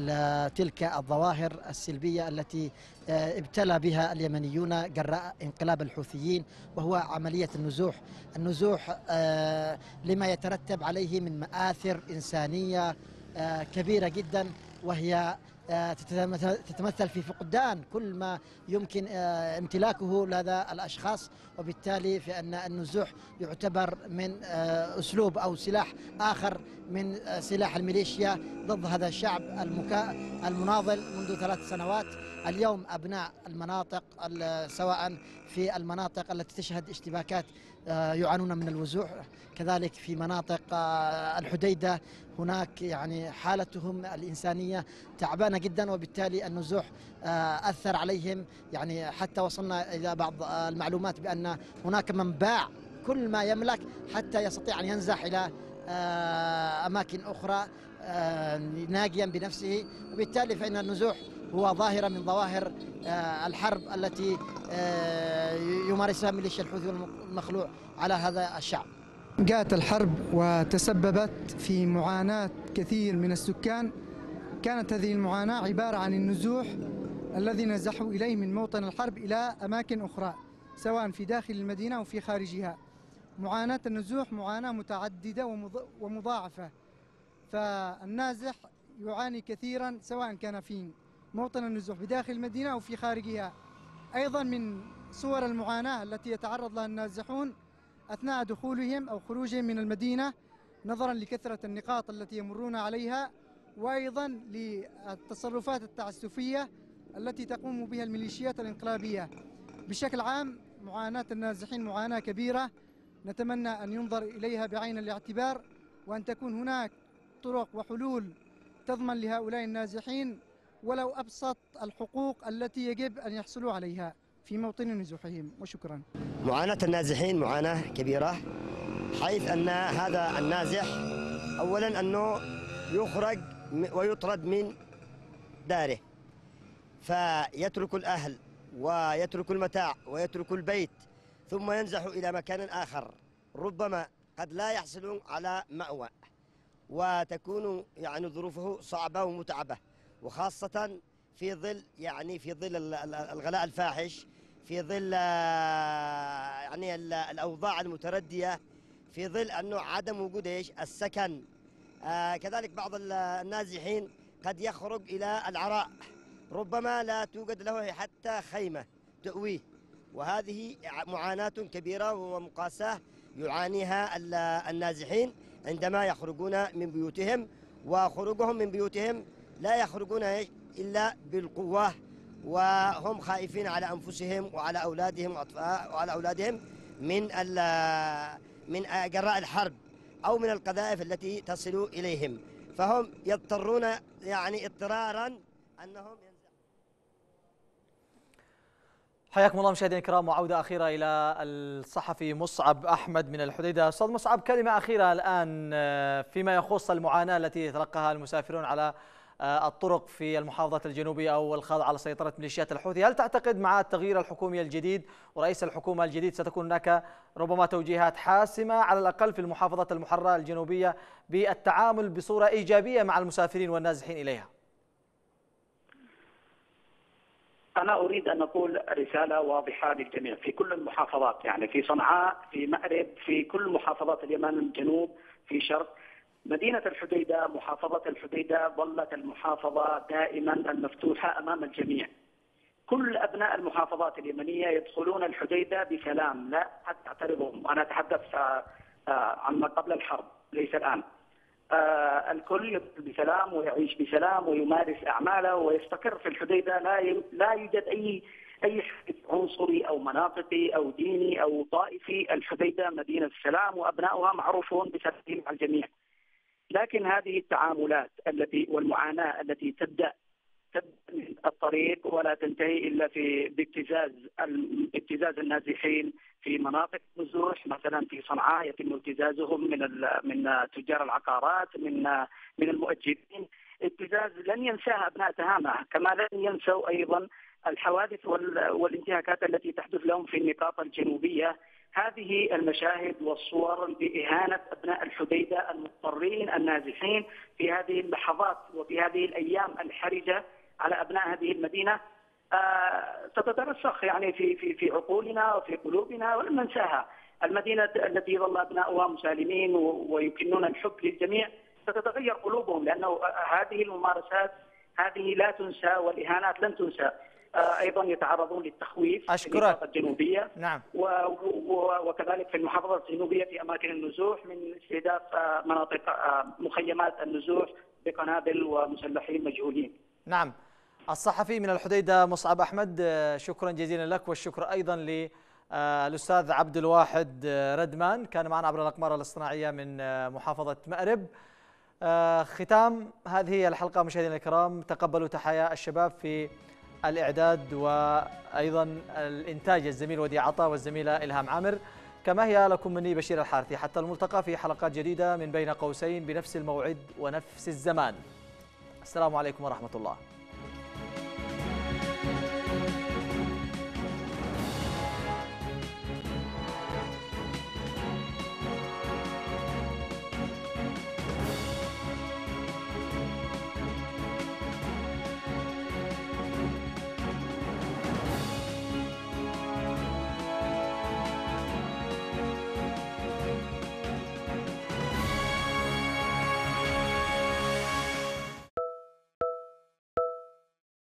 تلك الظواهر السلبية التي ابتلى بها اليمنيون جراء انقلاب الحوثيين، وهو عملية النزوح. النزوح لما يترتب عليه من مآثر إنسانية كبيرة جدا، وهي تتمثل في فقدان كل ما يمكن امتلاكه لدى الأشخاص، وبالتالي فإن النزوح يعتبر من أسلوب أو سلاح آخر من سلاح الميليشيا ضد هذا الشعب المناضل منذ ثلاث سنوات. اليوم أبناء المناطق سواء في المناطق التي تشهد اشتباكات يعانون من الوزوح، كذلك في مناطق الحديدة هناك يعني حالتهم الإنسانية تعبانة جدا، وبالتالي النزوح أثر عليهم. يعني حتى وصلنا إلى بعض المعلومات بأن هناك من باع كل ما يملك حتى يستطيع أن ينزح إلى أماكن أخرى ناجيا بنفسه، وبالتالي فإن النزوح هو ظاهرة من ظواهر الحرب التي يمارسها ميليشيا الحوثي والمخلوع على هذا الشعب. جاءت الحرب وتسببت في معاناة كثير من السكان. كانت هذه المعاناة عبارة عن النزوح الذي نزحوا إليه من موطن الحرب إلى أماكن أخرى سواء في داخل المدينة أو في خارجها. معاناة النزوح معاناة متعددة ومضاعفة، فالنازح يعاني كثيرا سواء كان في موطن النزوح بداخل المدينة أو في خارجها. أيضا من صور المعاناة التي يتعرض لها النازحون أثناء دخولهم أو خروجهم من المدينة نظرا لكثرة النقاط التي يمرون عليها، وأيضا للتصرفات التعسفية التي تقوم بها الميليشيات الانقلابية. بشكل عام معاناة النازحين معاناة كبيرة، نتمنى أن ينظر إليها بعين الاعتبار، وأن تكون هناك طرق وحلول تضمن لهؤلاء النازحين ولو أبسط الحقوق التي يجب أن يحصلوا عليها في موطن نزوحهم. وشكرا. معاناة النازحين معاناة كبيرة، حيث أن هذا النازح أولا أنه يخرج ويطرد من داره، فيترك الأهل ويترك المتاع ويترك البيت ثم ينزح إلى مكان آخر، ربما قد لا يحصلون على مأوى، وتكون يعني ظروفه صعبة ومتعبة، وخاصة في ظل يعني في ظل الغلاء الفاحش، في ظل يعني الأوضاع المتردية، في ظل أنه عدم وجود ايش السكن. آه كذلك بعض النازحين قد يخرج إلى العراء، ربما لا توجد له حتى خيمة تؤويه، وهذه معاناة كبيرة ومقاساة يعانيها النازحين عندما يخرجون من بيوتهم، وخروجهم من بيوتهم لا يخرجون إلا بالقوة، وهم خائفين على أنفسهم وعلى أولادهم وعلى أولادهم من من جراء الحرب أو من القذائف التي تصل إليهم، فهم يضطرون يعني اضطرارا أنهم حياكم الله مشاهدينا الكرام، وعودة أخيرة إلى الصحفي مصعب أحمد من الحديدة. أستاذ مصعب، كلمة أخيرة الآن فيما يخص المعاناة التي يتلقاها المسافرون على الطرق في المحافظات الجنوبية أو الخاضعة لسيطرة ميليشيات الحوثي. هل تعتقد مع التغيير الحكومي الجديد ورئيس الحكومة الجديد ستكون هناك ربما توجيهات حاسمة على الأقل في المحافظات المحررة الجنوبية بالتعامل بصورة إيجابية مع المسافرين والنازحين إليها؟ أنا أريد أن أقول رسالة واضحة للجميع في كل المحافظات، يعني في صنعاء، في مأرب، في كل محافظات اليمن، الجنوب، في شرق. مدينة الحديدة، محافظة الحديدة ظلت المحافظة دائما المفتوحة أمام الجميع. كل أبناء المحافظات اليمنية يدخلون الحديدة بسلام، لا أحد يعترضهم. أنا أتحدث عما قبل الحرب ليس الآن. آه الكل يدخل بسلام ويعيش بسلام ويمارس أعماله ويستقر في الحديدة. لا لا يوجد أي أي عنصري أو مناطقي أو ديني أو طائفي. الحديدة مدينة السلام وأبناؤها معروفون بسلام مع الجميع. لكن هذه التعاملات التي والمعاناة التي تبدأ تبدأ من الطريق ولا تنتهي إلا في بابتزاز ابتزاز النازحين في مناطق النزوح، مثلا في صنعاء يتم ابتزازهم من من تجار العقارات، من من المؤجرين. ابتزاز لن ينساها أبناء تهامة، كما لن ينسوا أيضا الحوادث والانتهاكات التي تحدث لهم في النقاط الجنوبية. هذه المشاهد والصور بإهانة أبناء الحديدة المضطرين النازحين في هذه اللحظات وفي هذه الأيام الحرجة على أبناء هذه المدينة آه ستترسخ يعني في في في عقولنا وفي قلوبنا ولن ننساها. المدينة التي ظل أبناؤها مسالمين ويكنون الحب للجميع ستتغير قلوبهم، لأنه هذه الممارسات هذه لا تنسى والإهانات لن تنسى. أيضا يتعرضون للتخويف في المناطق الجنوبية. نعم. وكذلك في المحافظات الجنوبية في أماكن النزوح من استهداف مناطق مخيمات النزوح بقنابل ومسلحين مجهولين. نعم. الصحفي من الحديدة مصعب أحمد، شكرا جزيلا لك، والشكر أيضا للأستاذ عبد الواحد ردمان، كان معنا عبر الأقمار الاصطناعية من محافظة مأرب. ختام هذه الحلقة مشاهدينا الكرام، تقبلوا تحايا الشباب في الإعداد وأيضا الإنتاج الزميل وديع عطا والزميلة إلهام عامر، كما هي لكم مني بشير الحارثي. حتى الملتقى في حلقات جديدة من بين قوسين بنفس الموعد ونفس الزمان. السلام عليكم ورحمة الله.